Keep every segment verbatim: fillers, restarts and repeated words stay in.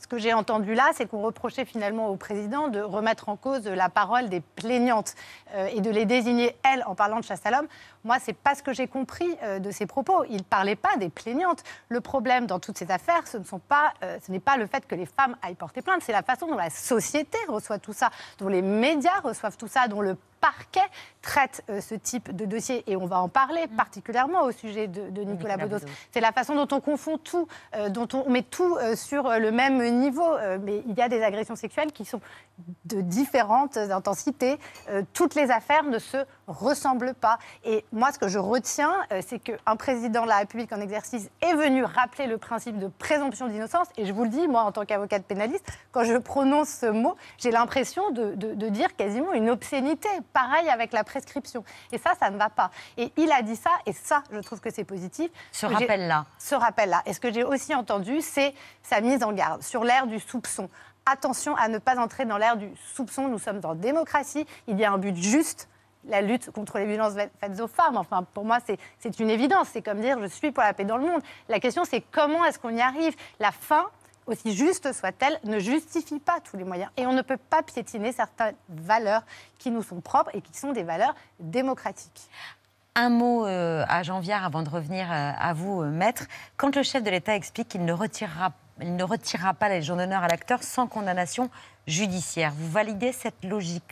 Ce que j'ai entendu là, c'est qu'on reprochait finalement au président de remettre en cause la parole des plaignantes euh, et de les désigner, elles, en parlant de chasse à l'homme. Moi, ce n'est pas ce que j'ai compris euh, de ces propos. Il ne parlait pas des plaignantes. Le problème dans toutes ces affaires, ce ne sont pas, euh, ce n'est pas le fait que les femmes aillent porter plainte, c'est la façon dont la société reçoit tout ça, dont les médias reçoivent tout ça, dont le parquet traite euh, ce type de dossier. Et on va en parler mmh. particulièrement au sujet de, de Nicolas, Nicolas Bedos. Bedos. C'est la façon dont on confond tout, euh, dont on met tout euh, sur le même niveau. Euh, mais il y a des agressions sexuelles qui sont de différentes intensités. Euh, toutes les affaires ne se ressemblent pas. Et moi, ce que je retiens, euh, c'est qu'un président de la République en exercice est venu rappeler le principe de présomption d'innocence. Et je vous le dis, moi, en tant qu'avocate pénaliste, quand je prononce ce mot, j'ai l'impression de, de, de dire quasiment une obscénité. Pareil avec la prescription. Et ça, ça ne va pas. Et il a dit ça, et ça, je trouve que c'est positif. Ce rappel-là. Ce rappel-là. Et ce que j'ai aussi entendu, c'est sa mise en garde sur l'ère du soupçon. Attention à ne pas entrer dans l'ère du soupçon. Nous sommes en démocratie. Il y a un but juste, la lutte contre les violences faites aux femmes. Enfin, pour moi, c'est, c'est une évidence. C'est comme dire, je suis pour la paix dans le monde. La question, c'est comment est-ce qu'on y arrive ? La fin, aussi juste soit-elle, ne justifie pas tous les moyens. Et on ne peut pas piétiner certaines valeurs qui nous sont propres et qui sont des valeurs démocratiques. Un mot euh, à Jean Viard avant de revenir euh, à vous, euh, maître. Quand le chef de l'État explique qu'il ne retirera, il ne retirera pas la Légion d'honneur à l'acteur sans condamnation judiciaire, vous validez cette logique-là ?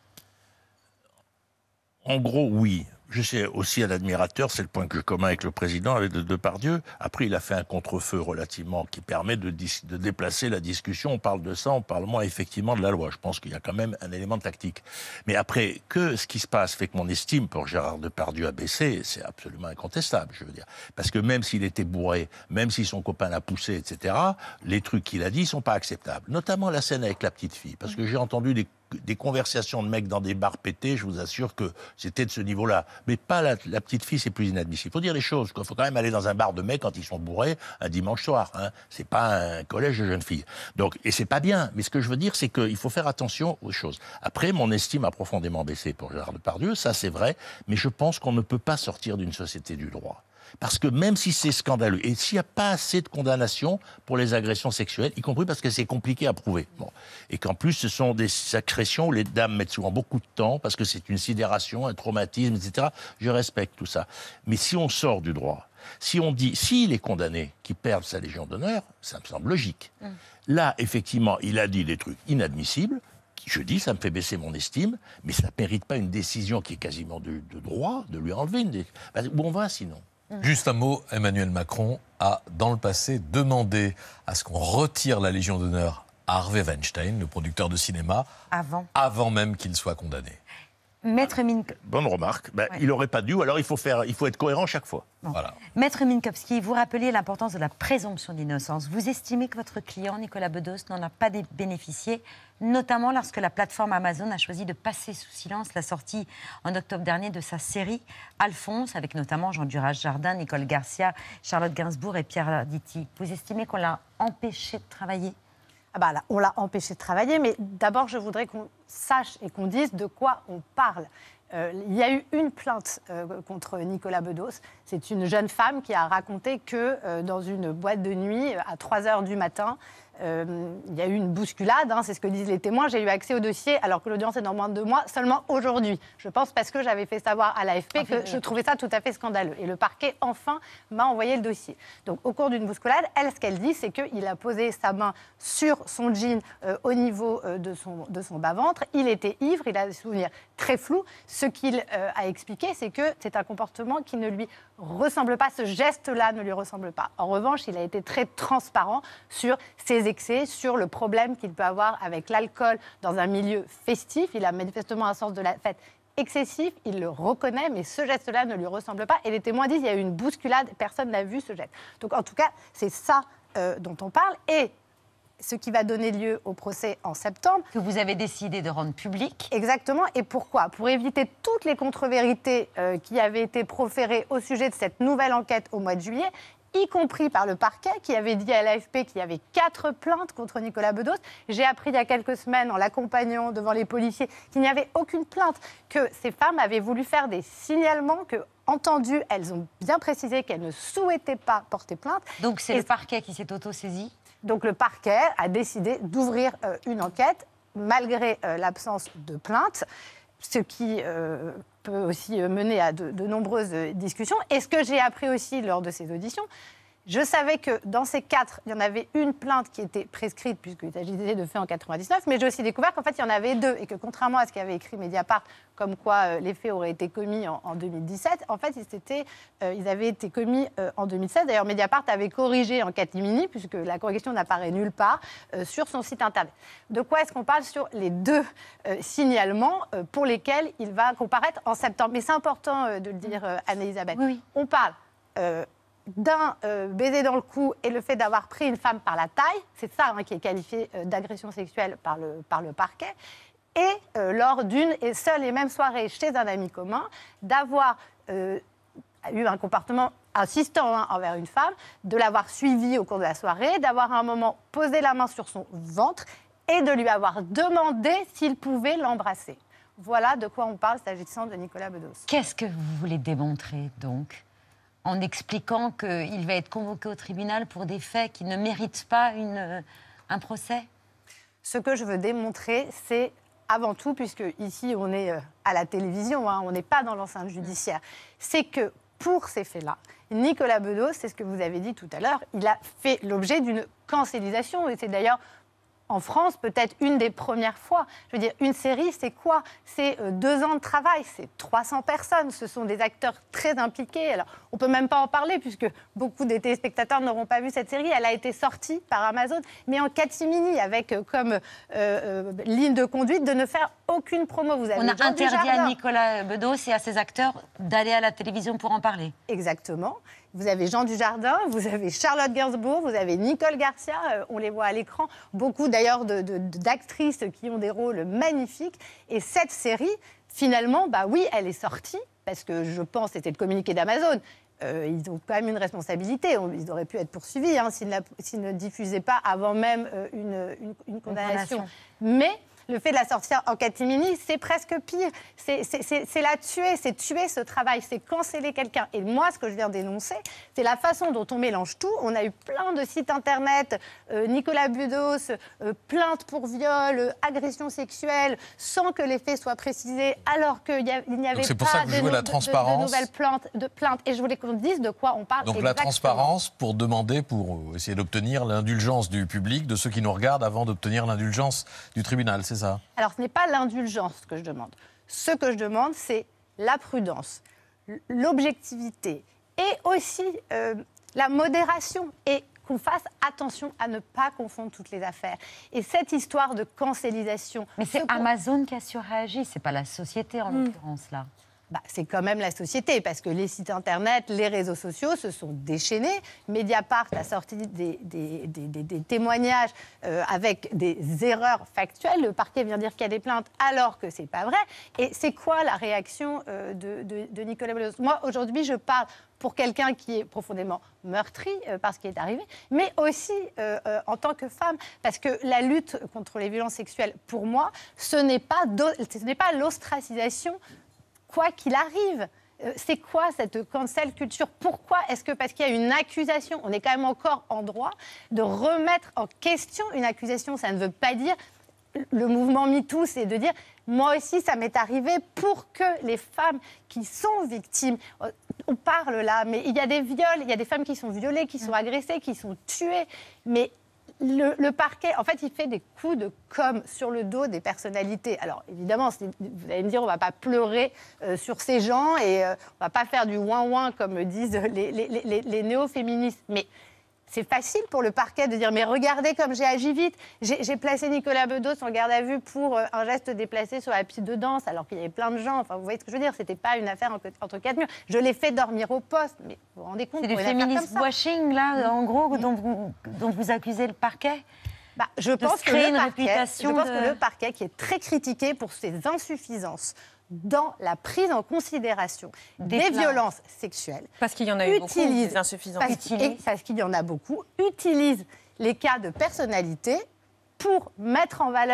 En gros, oui. Je sais aussi un admirateur, c'est le point que je commun avec le président, avec Depardieu. Après, il a fait un contre-feu relativement qui permet de, de déplacer la discussion. On parle de ça, on parle moins effectivement de la loi. Je pense qu'il y a quand même un élément de tactique. Mais après, que ce qui se passe fait que mon estime pour Gérard Depardieu a baissé, c'est absolument incontestable, je veux dire. Parce que même s'il était bourré, même si son copain l'a poussé, et cetera, les trucs qu'il a dit ne sont pas acceptables. Notamment la scène avec la petite fille. Parce que j'ai entendu des des conversations de mecs dans des bars pétés, je vous assure que c'était de ce niveau-là. Mais pas la, la petite fille, c'est plus inadmissible. Il faut dire les choses. Il faut quand même aller dans un bar de mecs quand ils sont bourrés un dimanche soir. Hein. C'est pas un collège de jeunes filles. Donc, et c'est pas bien. Mais ce que je veux dire, c'est qu'il faut faire attention aux choses. Après, mon estime a profondément baissé pour Gérard Depardieu, ça c'est vrai. Mais je pense qu'on ne peut pas sortir d'une société du droit. Parce que même si c'est scandaleux, et s'il n'y a pas assez de condamnations pour les agressions sexuelles, y compris parce que c'est compliqué à prouver, bon. Et qu'en plus ce sont des agressions où les dames mettent souvent beaucoup de temps, parce que c'est une sidération, un traumatisme, et cetera. Je respecte tout ça. Mais si on sort du droit, si on dit, s'il est condamné, qu'il perde sa Légion d'honneur, ça me semble logique. Mmh. Là, effectivement, il a dit des trucs inadmissibles. Je dis, ça me fait baisser mon estime, mais ça ne mérite pas une décision qui est quasiment de, de droit, de lui enlever une... Dé... Où on va sinon ? Juste un mot, Emmanuel Macron a, dans le passé, demandé à ce qu'on retire la Légion d'honneur à Harvey Weinstein, le producteur de cinéma, avant, avant même qu'il soit condamné. Maître Min... Bonne remarque. Ben, ouais. Il n'aurait pas dû, ou alors il faut, faire, il faut être cohérent chaque fois. Bon. Voilà. Maître Minkowski, vous rappelez l'importance de la présomption d'innocence. Vous estimez que votre client, Nicolas Bedos, n'en a pas bénéficié, notamment lorsque la plateforme Amazon a choisi de passer sous silence la sortie en octobre dernier de sa série Alphonse, avec notamment Jean Duras-Jardin, Nicole Garcia, Charlotte Gainsbourg et Pierre Arditi. Vous estimez qu'on l'a empêché de travailler ? Ah bah là, on l'a empêché de travailler, mais d'abord, je voudrais qu'on sache et qu'on dise de quoi on parle. Euh, il y a eu une plainte euh, contre Nicolas Bedos. C'est une jeune femme qui a raconté que euh, dans une boîte de nuit, à trois heures du matin, euh, il y a eu une bousculade, hein, c'est ce que disent les témoins. J'ai eu accès au dossier alors que l'audience est dans moins de deux mois, seulement aujourd'hui. Je pense parce que j'avais fait savoir à l'A F P que je trouvais ça tout à fait scandaleux. Et le parquet, enfin, m'a envoyé le dossier. Donc, au cours d'une bousculade, elle, ce qu'elle dit, c'est qu'il a posé sa main sur son jean euh, au niveau euh, de son, de son bas-ventre. Il était ivre, il a des souvenirs très flous. Ce qu'il euh, a expliqué, c'est que c'est un comportement qui ne lui ressemble pas, ce geste-là ne lui ressemble pas. En revanche, il a été très transparent sur ses excès, sur le problème qu'il peut avoir avec l'alcool dans un milieu festif. Il a manifestement un sens de la fête excessif, il le reconnaît, mais ce geste-là ne lui ressemble pas. Et les témoins disent qu'il y a eu une bousculade, personne n'a vu ce geste. Donc en tout cas, c'est ça euh, dont on parle. Et ce qui va donner lieu au procès en septembre. Que vous avez décidé de rendre public. Exactement. Et pourquoi ? Pour éviter toutes les contre-vérités euh, qui avaient été proférées au sujet de cette nouvelle enquête au mois de juillet, y compris par le parquet, qui avait dit à l'A F P qu'il y avait quatre plaintes contre Nicolas Bedos. J'ai appris il y a quelques semaines, en l'accompagnant devant les policiers, qu'il n'y avait aucune plainte, que ces femmes avaient voulu faire des signalements, que, entendu, elles ont bien précisé qu'elles ne souhaitaient pas porter plainte. Donc c'est Et le parquet qui s'est auto-saisi ? Donc le parquet a décidé d'ouvrir euh, une enquête malgré euh, l'absence de plainte, ce qui euh, peut aussi mener à de, de nombreuses discussions. Et ce que j'ai appris aussi lors de ces auditions, je savais que dans ces quatre, il y en avait une plainte qui était prescrite, puisqu'il s'agissait de faits en quatre-vingt-dix-neuf, mais j'ai aussi découvert qu'en fait, il y en avait deux, et que contrairement à ce qu'avait écrit Mediapart, comme quoi euh, les faits auraient été commis en, en deux mille dix-sept, en fait, ils, étaient, euh, ils avaient été commis euh, en deux mille seize. D'ailleurs, Mediapart avait corrigé en catimini, puisque la correction n'apparaît nulle part, euh, sur son site Internet. De quoi est-ce qu'on parle sur les deux euh, signalements euh, pour lesquels il va comparaître en septembre? Mais c'est important euh, de le dire, euh, Anne-Elisabeth. Oui, oui. On parle... Euh, d'un euh, baiser dans le cou et le fait d'avoir pris une femme par la taille, c'est ça hein, qui est qualifié euh, d'agression sexuelle par le, par le parquet, et euh, lors d'une et seule et même soirée chez un ami commun, d'avoir euh, eu un comportement insistant hein, envers une femme, de l'avoir suivie au cours de la soirée, d'avoir à un moment posé la main sur son ventre et de lui avoir demandé s'il pouvait l'embrasser. Voilà de quoi on parle s'agissant de Nicolas Bedos. Qu'est-ce que vous voulez démontrer donc ? En expliquant qu'il va être convoqué au tribunal pour des faits qui ne méritent pas une, un procès? Ce que je veux démontrer, c'est avant tout, puisque ici on est à la télévision, hein, on n'est pas dans l'enceinte judiciaire, c'est que pour ces faits-là, Nicolas Bedos, c'est ce que vous avez dit tout à l'heure, il a fait l'objet d'une cancélisation, et c'est d'ailleurs en France, peut-être une des premières fois. Je veux dire, une série, c'est quoi? C'est euh, deux ans de travail, c'est trois cents personnes. Ce sont des acteurs très impliqués. Alors, on ne peut même pas en parler, puisque beaucoup des téléspectateurs n'auront pas vu cette série. Elle a été sortie par Amazon, mais en catimini, avec euh, comme euh, euh, ligne de conduite de ne faire aucune promo. Vous avez On a Jean interdit Dujardin. à Nicolas Bedos et à ses acteurs d'aller à la télévision pour en parler. Exactement. Vous avez Jean Dujardin, vous avez Charlotte Gainsbourg, vous avez Nicole Garcia, euh, on les voit à l'écran. Beaucoup d'ailleurs de, de, d'actrices qui ont des rôles magnifiques. Et cette série, finalement, bah oui, elle est sortie, parce que je pense que c'était le communiqué d'Amazon. Euh, ils ont quand même une responsabilité. On, ils auraient pu être poursuivis hein, s'ils, s'ils ne diffusaient pas avant même euh, une, une, une condamnation. Mais le fait de la sortir en catimini, c'est presque pire. C'est, c'est, c'est, c'est la tuer, c'est tuer ce travail, c'est canceller quelqu'un. Et moi, ce que je viens d'énoncer, c'est la façon dont on mélange tout. On a eu plein de sites internet, euh, Nicolas Bedos, euh, plainte pour viol, euh, agression sexuelle, sans que les faits soient précisés, alors qu'il n'y avait Donc c'est pour pas ça que vous de, jouez la de- de- transparence. de nouvelles plaintes, de plaintes. Et je voulais qu'on dise de quoi on parle. Donc la exactement. transparence pour demander, pour essayer d'obtenir l'indulgence du public, de ceux qui nous regardent, avant d'obtenir l'indulgence du tribunal, c'est ça? Alors, ce n'est pas l'indulgence que je demande. Ce que je demande, c'est la prudence, l'objectivité et aussi euh, la modération et qu'on fasse attention à ne pas confondre toutes les affaires. Et cette histoire de cancélisation... Mais c'est ce qu'on- Amazon qui a surréagi, c'est pas la société en l'occurrence là. Bah, c'est quand même la société, parce que les sites internet, les réseaux sociaux se sont déchaînés. Mediapart a sorti des, des, des, des, des témoignages euh, avec des erreurs factuelles. Le parquet vient dire qu'il y a des plaintes alors que c'est pas vrai. Et c'est quoi la réaction euh, de, de, de Nicolas Bedos? Moi, aujourd'hui, je parle pour quelqu'un qui est profondément meurtri euh, par ce qui est arrivé, mais aussi euh, euh, en tant que femme, parce que la lutte contre les violences sexuelles, pour moi, ce n'est pas, d'o- ce n'est pas l'ostracisation quoi qu'il arrive. Euh, c'est quoi cette cancel culture? Pourquoi est-ce que, parce qu'il y a une accusation, on est quand même encore en droit de remettre en question une accusation? Ça ne veut pas dire, le mouvement MeToo, c'est de dire, moi aussi, ça m'est arrivé, pour que les femmes qui sont victimes, euh, on parle là, mais il y a des viols, il y a des femmes qui sont violées, qui sont agressées, qui sont tuées, mais Le, le parquet, en fait, il fait des coups de com' sur le dos des personnalités. Alors, évidemment, c'est- vous allez me dire, on ne va pas pleurer euh, sur ces gens et euh, on ne va pas faire du ouin-ouin, comme disent les, les, les, les néo-féministes. Mais c'est facile pour le parquet de dire, mais regardez comme j'ai agi vite. J'ai, j'ai placé Nicolas Bedos en garde à vue pour euh, un geste déplacé sur la piste de danse, alors qu'il y avait plein de gens. Enfin, vous voyez ce que je veux dire? C'était pas une affaire en- entre quatre murs. Je l'ai fait dormir au poste. Mais vous vous rendez compte? C'est du pour une affaire féministe comme ça. washing là, en gros, dont vous, dont vous accusez le parquet? Bah, je pense, se que créer le, une parquet, je réputation pense de- que le parquet, qui est très critiqué pour ses insuffisances dans la prise en considération Des des, plaintes. violences sexuelles, Parce qu'il y en a eu beaucoup, utilise, des insuffisances. parce, Utilise. et parce qu'il y en a beaucoup, utilise les cas de personnalité pour mettre en valeur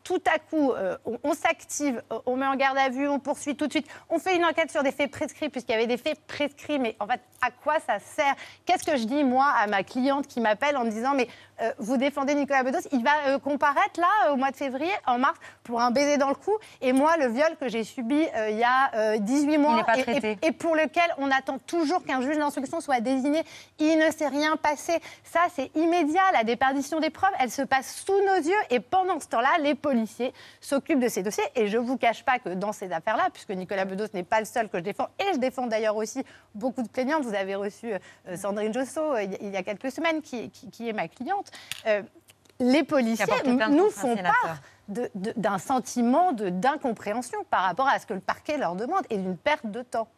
tout à coup, euh, on, on s'active, on met en garde à vue, on poursuit tout de suite, on fait une enquête sur des faits prescrits, puisqu'il y avait des faits prescrits, mais en fait, à quoi ça sert? Qu'est-ce que je dis, moi, à ma cliente qui m'appelle en me disant, mais euh, vous défendez Nicolas Bedos, il va euh, comparaître, là, au mois de février, en mars, pour un baiser dans le cou, et moi, le viol que j'ai subi euh, il y a euh, dix-huit mois, il n'est pas et, traité. et, et pour lequel on attend toujours qu'un juge d'instruction soit désigné, il ne s'est rien passé. Ça, c'est immédiat, la déperdition des preuves, elle se passe sous nos yeux, et pendant ce temps-là, les policiers s'occupent de ces dossiers. Et je ne vous cache pas que dans ces affaires-là, puisque Nicolas Bedos n'est pas le seul que je défends, et je défends d'ailleurs aussi beaucoup de plaignantes. Vous avez reçu euh, Sandrine Josso euh, il y a quelques semaines, qui, qui, qui est ma cliente. Euh, les policiers nous font part de, de, d'un sentiment de, d'incompréhension par rapport à ce que le parquet leur demande et d'une perte de temps.